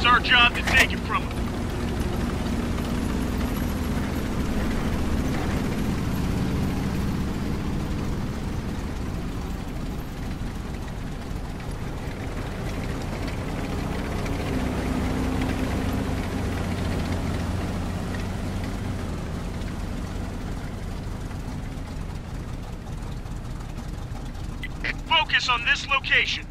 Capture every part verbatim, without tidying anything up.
It's our job to take it from them. Focus on this location.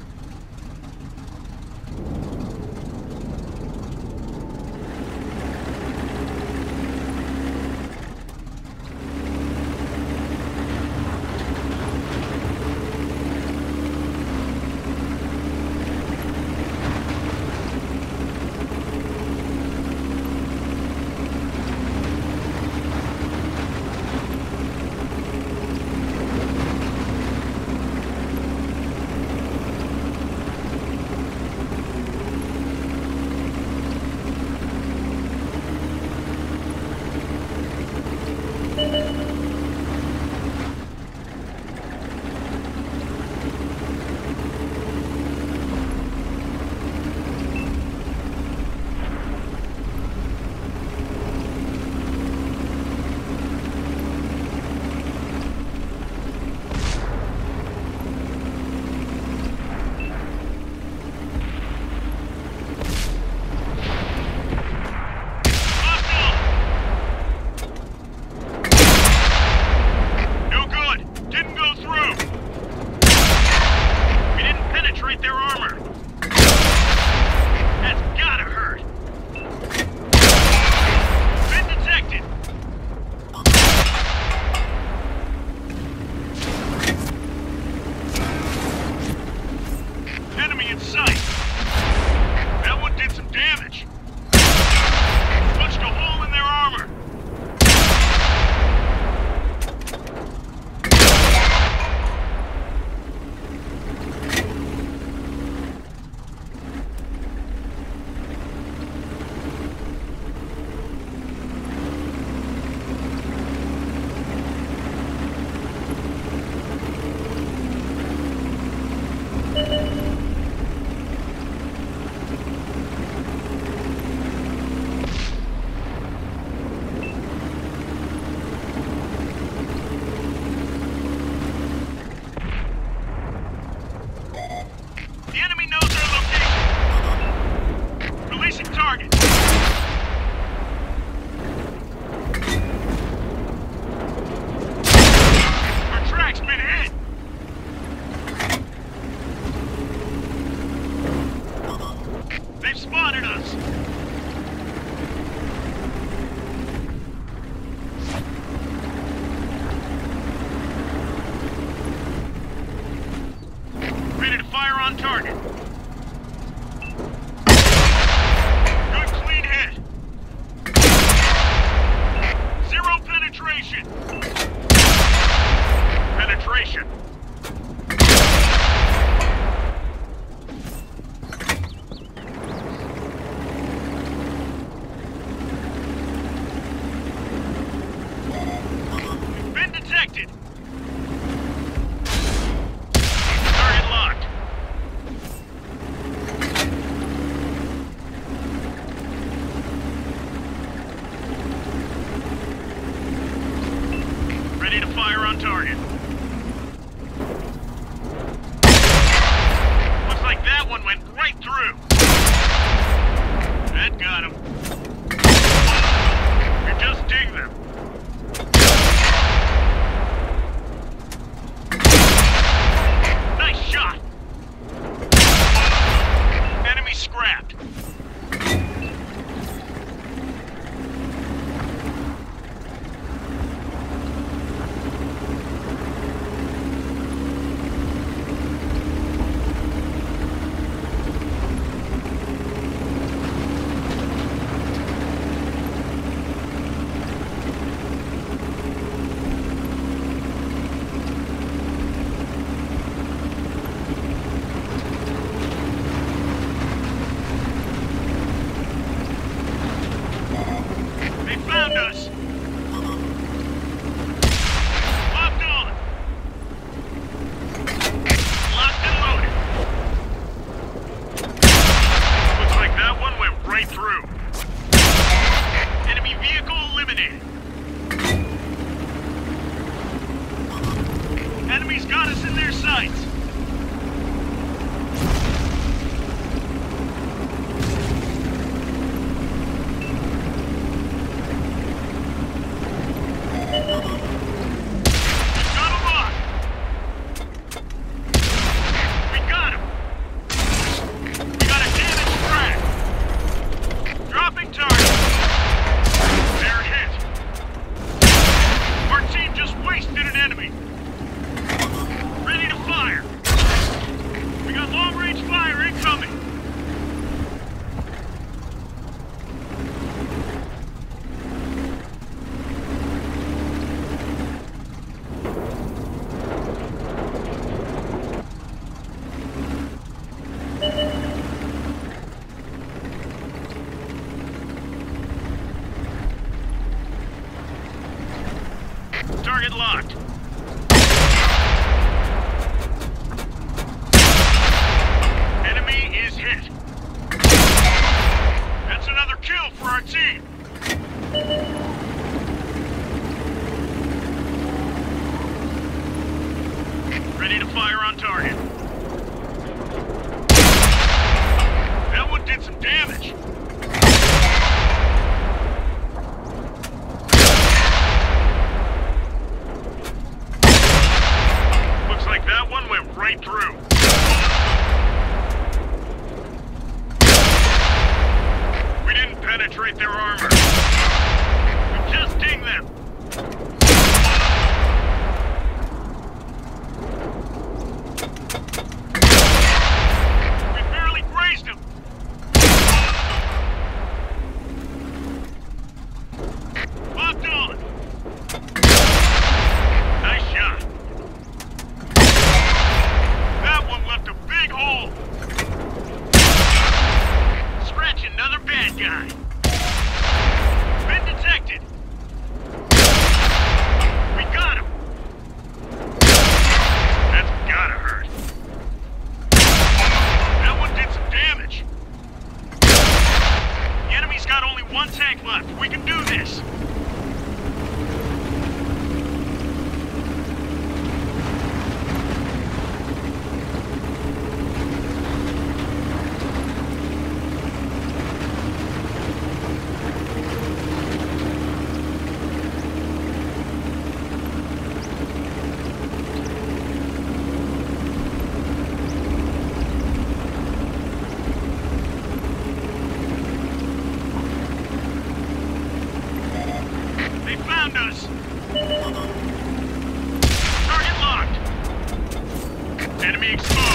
On target. Good clean hit. Zero penetration. Penetration. Been detected. Target locked. Ready to fire on target. Looks like that one went right through. That got him. You just ding them. Nice shot. Enemy scrapped. Enemies got us in their sights. Target locked. Enemy is hit. That's another kill for our team. Ready to fire on target. That one did some damage. That one went right through. We didn't penetrate their armor. We just dinged them. We barely grazed them. Locked on. Nice shot. Left a big hole. Scratch another bad guy. Been detected. We got him. That's gotta hurt. That one did some damage. The enemy's got only one tank left. We can do this. Us. Target locked. Enemy exposed.